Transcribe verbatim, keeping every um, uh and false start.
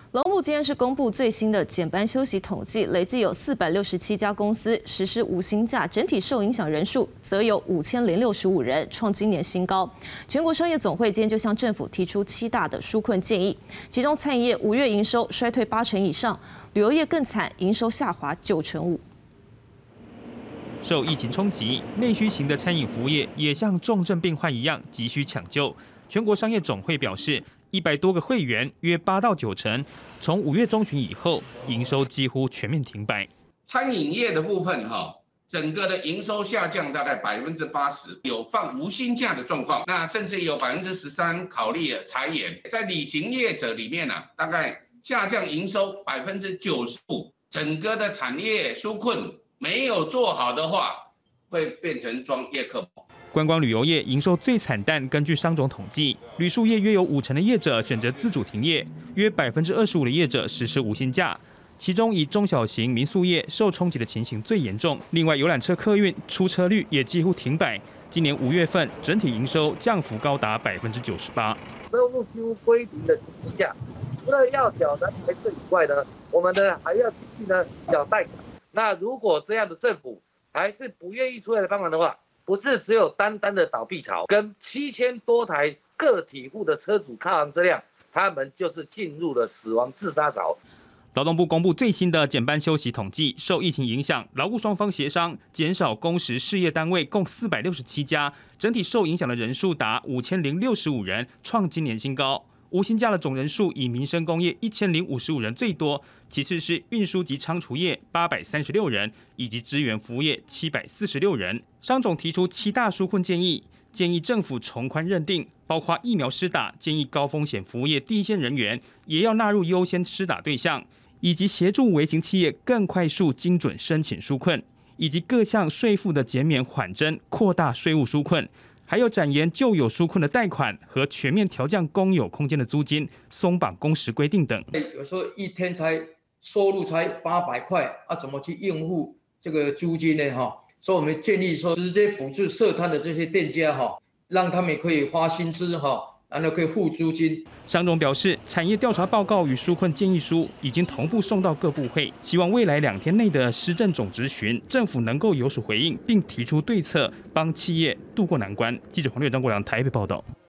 劳动部今天是公布最新的减班休息统计，累计有四百六十七家公司实施无薪假，整体受影响人数则有五千零六十五人，创今年新高。全国商业总会今天就向政府提出七大的纾困建议，其中餐饮业五月营收衰退八成以上，旅游业更惨，营收下滑九成五。 受疫情冲击，内需型的餐饮服务业也像重症病患一样急需抢救。全国商业总会表示，一百多个会员，约八到九成，从五月中旬以后，营收几乎全面停摆。 餐饮业的部分哈，整个的营收下降大概百分之八十，有放无薪假的状况，那甚至有百分之十三考虑了裁员。在旅行业者里面呢、啊，大概下降营收百分之九十五，整个的产业纾困没有做好的话，会变成装业客。 观光旅游业营收最惨淡，根据商总统计，旅宿业约有五成的业者选择自主停业，约百分之二十五的业者实施无薪假。其中以中小型民宿业受冲击的情形最严重。另外，游览车客运出车率也几乎停摆。今年五月份整体营收降幅高达百分之九十八。 收入几乎归零的情况下，除了要缴的财税以外呢，我们呢还要继续呢缴贷款。那如果这样的政府还是不愿意出来帮忙的话，不是只有单单的倒闭潮，跟七千多台个体户的车主抗衡车辆，他们就是进入了死亡自杀潮。 劳动部公布最新的减班休息统计，受疫情影响，劳务双方协商减少工时事业单位共四百六十七家，整体受影响的人数达五千零六十五人，创今年新高。无薪假的总人数以民生工业一千零五十五人最多，其次是运输及仓储业八百三十六人，以及支援服务业七百四十六人。商总提出七大纾困建议，建议政府从宽认定，包括疫苗施打，建议高风险服务业第一线人员也要纳入优先施打对象，以及协助微型企业更快速精准申请纾困，以及各项税负的减免缓征，扩大税务纾困。还有展延旧有纾困的贷款和全面调降公有空间的租金、松绑工时规定等。 有时候一天才收入才八百块啊，怎么去应付这个租金呢？哈，所以我们建议说，直接补助设摊的这些店家哈，让他们可以花薪资哈。然后可以付租金。 商总表示，产业调查报告与纾困建议书已经同步送到各部会，希望未来两天内的施政总质询，政府能够有所回应，并提出对策，帮企业渡过难关。记者黄略、张国良台北报道。